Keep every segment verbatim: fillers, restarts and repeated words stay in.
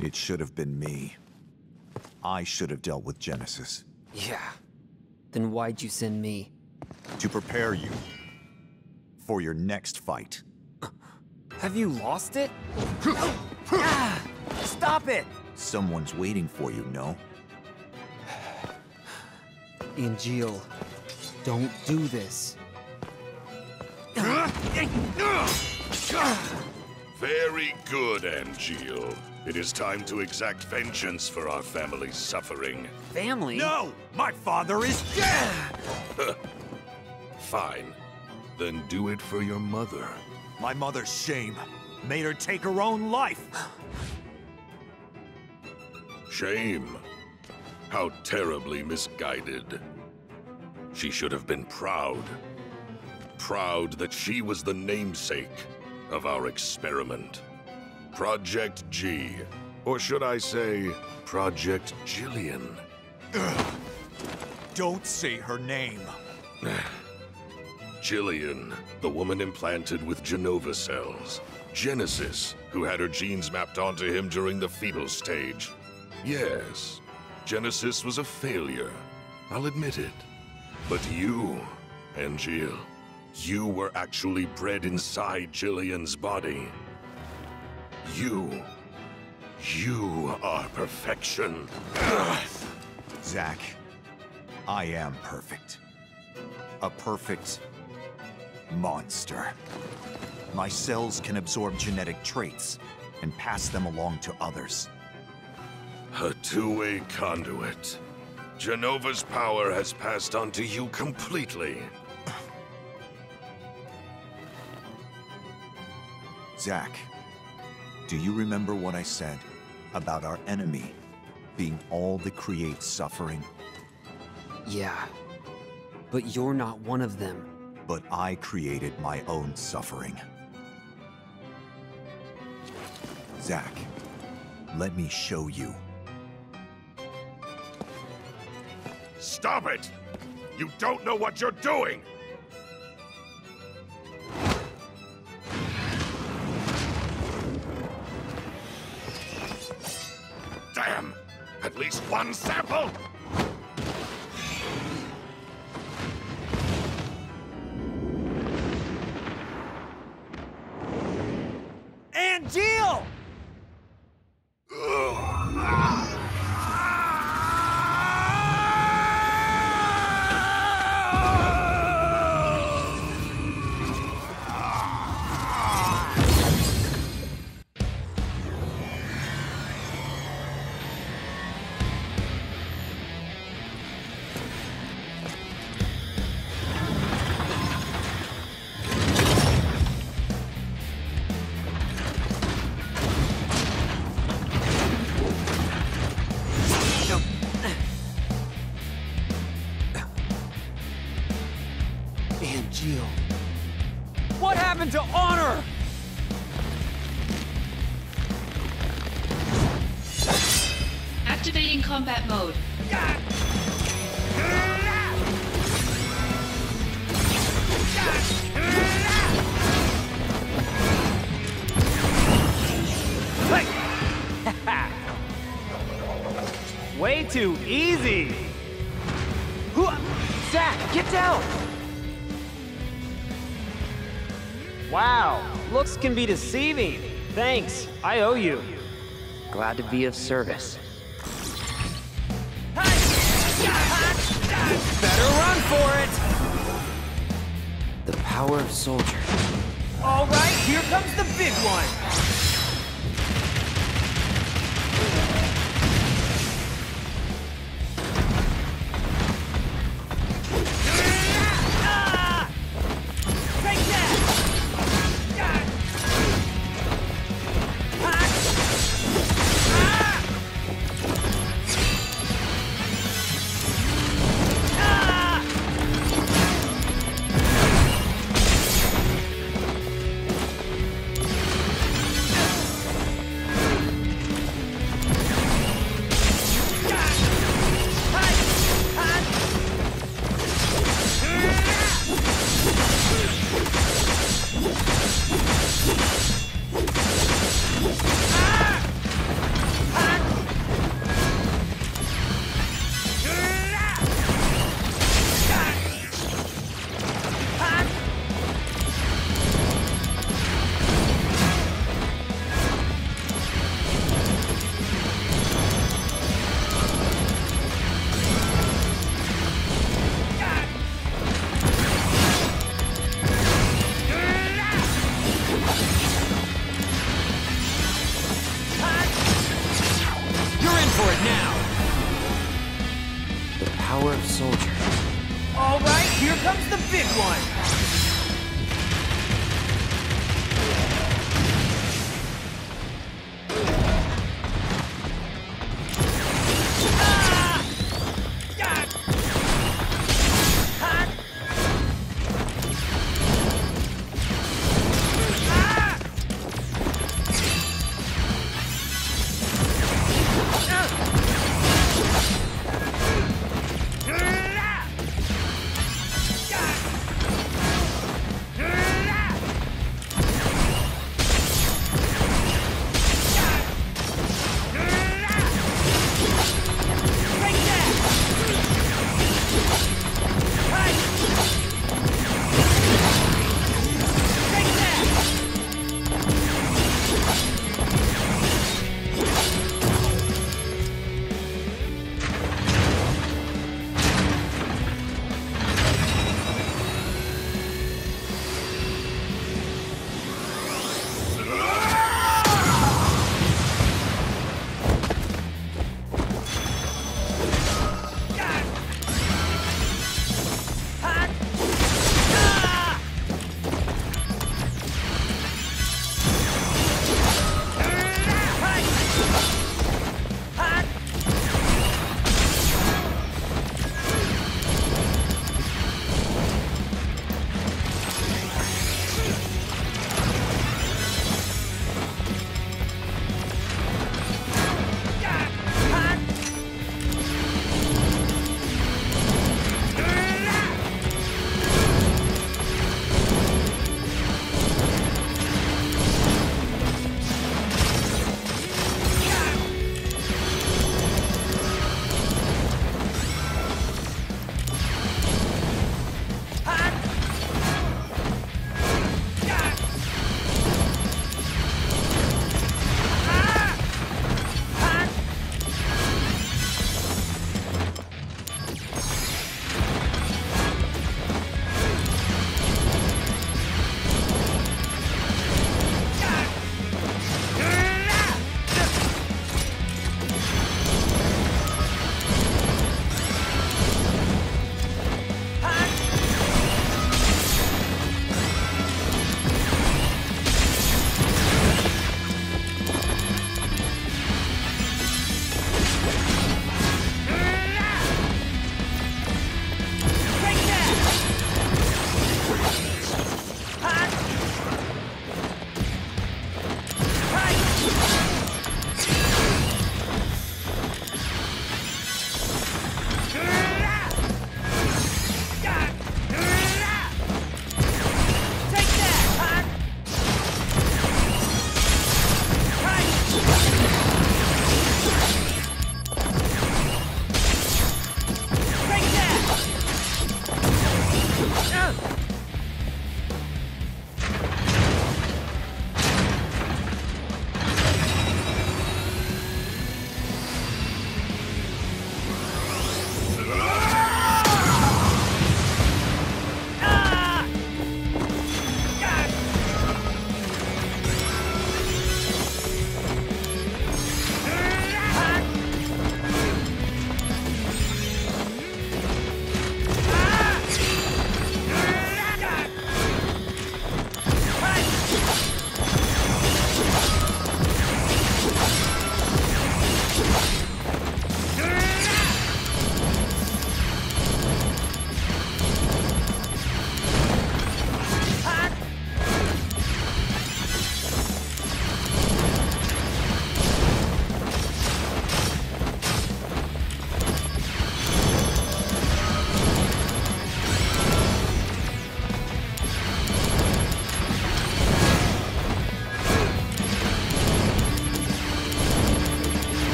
It should have been me. I should have dealt with Genesis. Yeah. Then why'd you send me? To prepare you for your next fight. Have you lost it? Ah, stop it! Someone's waiting for you, no? Angeal, don't do this. Very good, Angeal. It is time to exact vengeance for our family's suffering. Family? No! My father is dead! Fine. Then do it for your mother. My mother's shame made her take her own life. Shame. How terribly misguided. She should have been proud. Proud that she was the namesake of our experiment. Project G. Or should I say, Project Jillian. Ugh. Don't say her name. Jillian, the woman implanted with Jenova cells. Genesis, who had her genes mapped onto him during the fetal stage. Yes, Genesis was a failure. I'll admit it. But you, Angeal, you were actually bred inside Jillian's body. You... you are perfection. Zack, I am perfect. A perfect... monster. My cells can absorb genetic traits and pass them along to others. A two-way conduit. Jenova's power has passed on to you completely. Zack, do you remember what I said about our enemy being all that creates suffering? Yeah, but you're not one of them. But I created my own suffering. Zack, let me show you. Stop it! You don't know what you're doing! Damn! At least one sample! Angeal! Angeal. What happened to honor? Activating combat mode. Way too easy! Zack, get down! Wow, looks can be deceiving. Thanks, I owe you. Glad to be of service. Better run for it! The power of soldier. All right, here comes the big one! soldier. All right, here comes the big one.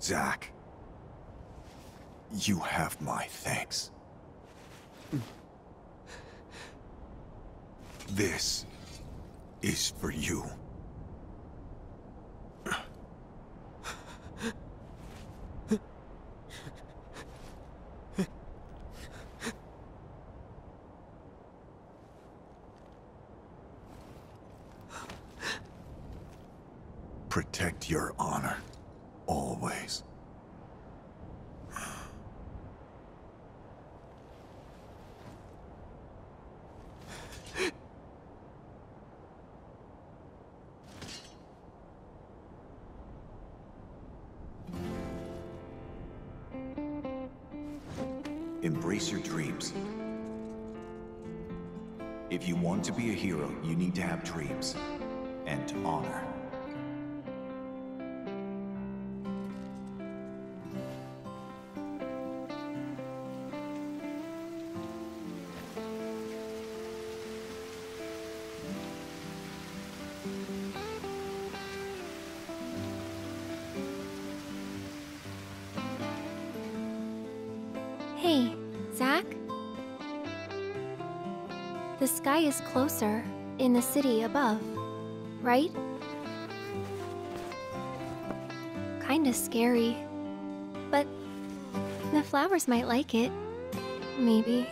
Zack, you have my thanks. This is for you. Protect your honor, always. Embrace your dreams. If you want to be a hero, you need to have dreams and honor. Hey, Zack? The sky is closer, in the city above, right? Kinda scary. But the flowers might like it. Maybe.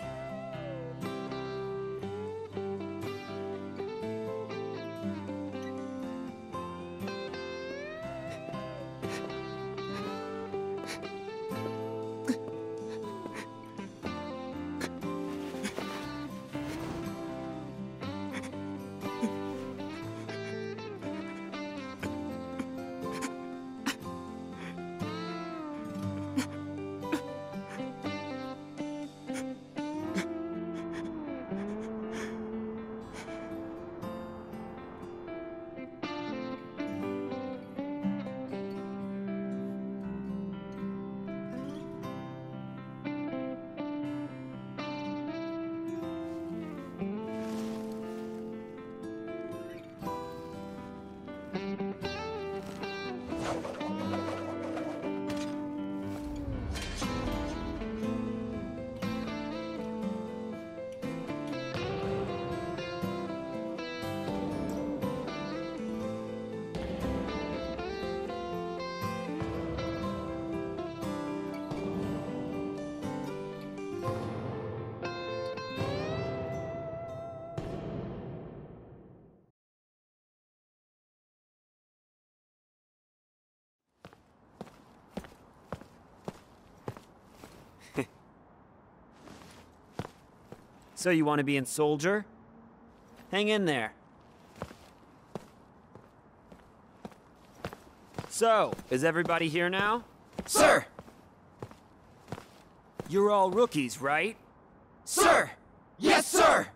So you want to be in Soldier? Hang in there. So, is everybody here now? Sir! You're all rookies, right? Sir! Yes, sir!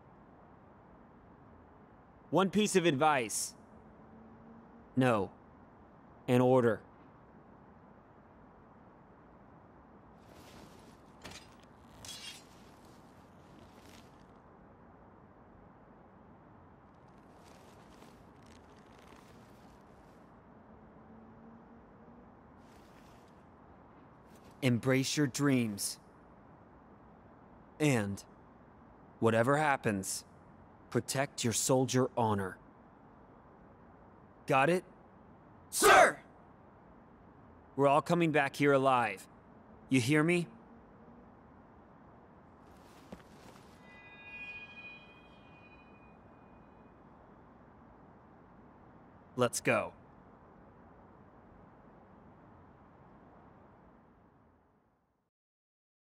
One piece of advice. No. An order. Embrace your dreams. And, whatever happens, protect your soldier honor. Got it? Sir! We're all coming back here alive. You hear me? Let's go.